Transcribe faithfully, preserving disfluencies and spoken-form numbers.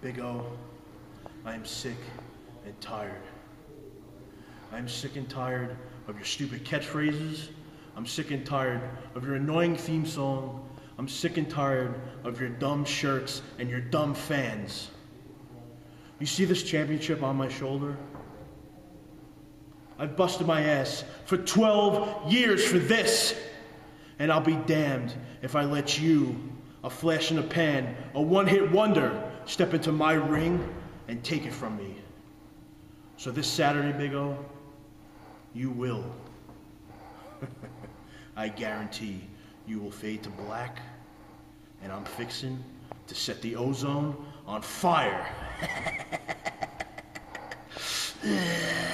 Big O, I am sick and tired. I am sick and tired of your stupid catchphrases. I'm sick and tired of your annoying theme song. I'm sick and tired of your dumb shirts and your dumb fans. You see this championship on my shoulder? I've busted my ass for twelve years for this, and I'll be damned if I let you, a flash in the pan, a one-hit wonder, step into my ring and take it from me. So this Saturday, Big O, you will. I guarantee you will fade to black, and I'm fixing to set the ozone on fire.